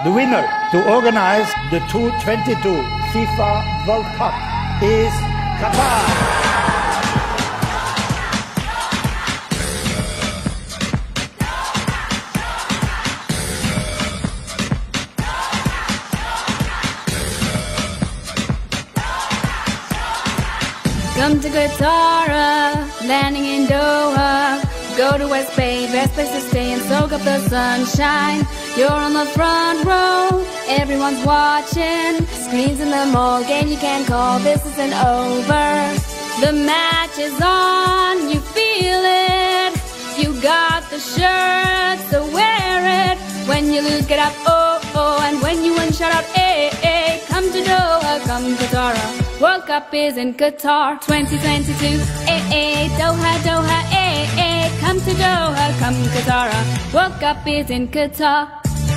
The winner to organize the 2022 FIFA World Cup is Qatar. Come to Qatar, landing in Doha. Go to West Bay, best place to stay and soak up the sunshine. You're on the front row, everyone's watching. Screens in the mall, game you can't call, this isn't over. The match is on, you feel it. You got the shirt, so wear it. When you lose, get up, oh, oh. And when you win, shout out, eh, eh. Come to Doha, come Qatar. World Cup is in Qatar 2022, eh, eh. Doha, Doha, eh, eh. Come to Doha, come Qatar. World Cup is in Qatar.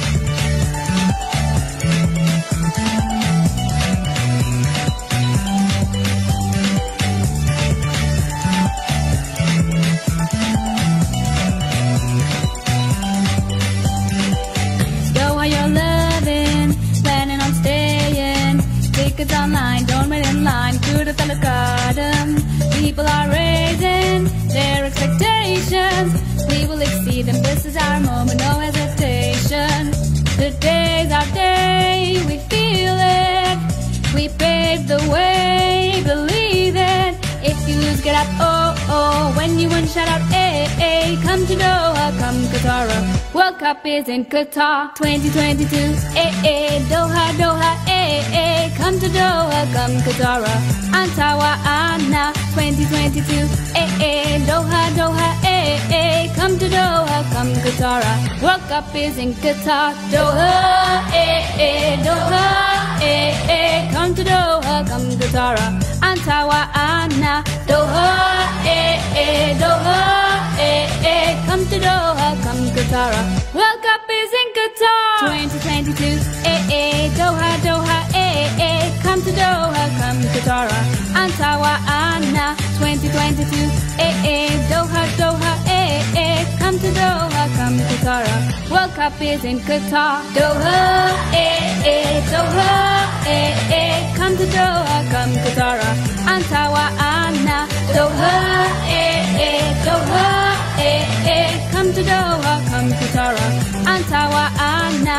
Tickets online, don't wait in line. To the Fellow Garden, people are raising their expectations. We will exceed them, this is our moment, no hesitation. Today's our day, we feel it. We pave the way, believe it. If you lose, get up, oh, oh. When you win, shout out, eh, eh. Come to Doha, come Qatar. World Cup is in Qatar 2022, eh, eh. Doha, Doha, eh, eh. Come to Doha, come Qatar. Antawa, Anna 2022, eh, eh. Doha, Doha, eh, eh. Come to Doha, come Qatar. World Cup is in Qatar. Doha, eh, eh. Doha, eh, eh. Come to Doha, come Qatar. Antawa, Anna. Doha, eh, eh. Doha, eh, eh. Come to Doha, come Qatar. World Cup is in Qatar 2022, eh, eh. Doha, Doha, eh, eh. Come to Doha, come Qatar. Antawa, Anna 2022, eh, eh. Doha, Doha, eh, eh. Come to Doha, come Qatar. World Cup is in Qatar. Doha, eh, eh. Doha, eh, eh. Come to Doha, come Qatar. Antawa, Anna. Doha, eh, eh. Doha, eh, eh. Come to Doha, come Qatar. Antawa, Anna.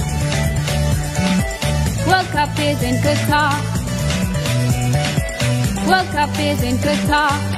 World Cup is in Qatar. World Cup is in Qatar.